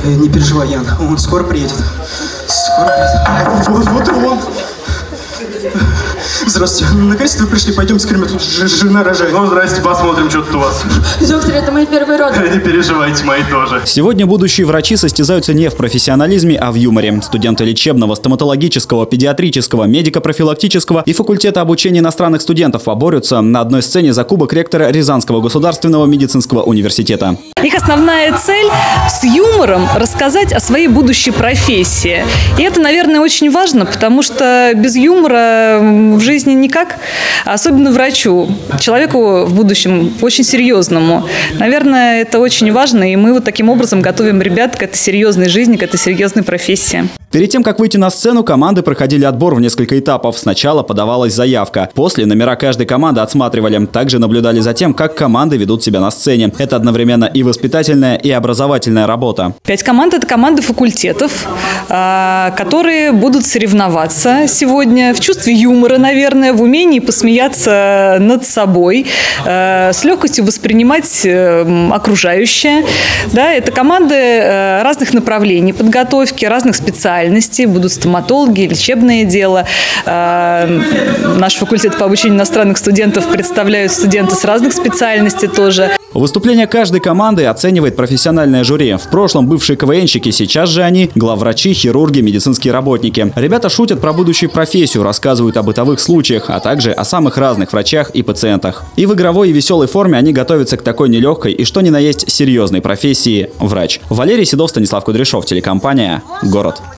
Не переживай, Ян, он скоро приедет. Скоро приедет. Вот и он. Здравствуйте. Наконец-то вы пришли. Пойдем скорее, тут жена рожает. Ну, здрасте, посмотрим, что тут у вас. Доктор, это мои первые роды. Не переживайте, мои тоже. Сегодня будущие врачи состязаются не в профессионализме, а в юморе. Студенты лечебного, стоматологического, педиатрического, медико-профилактического и факультета обучения иностранных студентов поборются на одной сцене за кубок ректора Рязанского государственного медицинского университета. Их основная цель – с юмором рассказать о своей будущей профессии. И это, наверное, очень важно, потому что без юмора в жизни никак, особенно врачу, человеку в будущем очень серьезному. Наверное, это очень важно, и мы вот таким образом готовим ребят к этой серьезной жизни, к этой серьезной профессии. Перед тем, как выйти на сцену, команды проходили отбор в несколько этапов. Сначала подавалась заявка. После номера каждой команды отсматривали. Также наблюдали за тем, как команды ведут себя на сцене. Это одновременно и воспитательная, и образовательная работа. 5 команд – это команды факультетов, которые будут соревноваться сегодня в чувстве юмора, наверное, в умении посмеяться над собой, с легкостью воспринимать окружающее. Да, это команды разных направлений подготовки, разных специальностей. Будут стоматологи, лечебное дело. Наш факультет по обучению иностранных студентов представляют студенты с разных специальностей тоже. Выступление каждой команды оценивает профессиональное жюри. В прошлом бывшие КВНщики, сейчас же они главврачи, хирурги, медицинские работники. Ребята шутят про будущую профессию, рассказывают о бытовых случаях, а также о самых разных врачах и пациентах. И в игровой и веселой форме они готовятся к такой нелегкой и что ни на есть серьезной профессии – врач. Валерий Седов, Станислав Кудряшов, телекомпания «Город».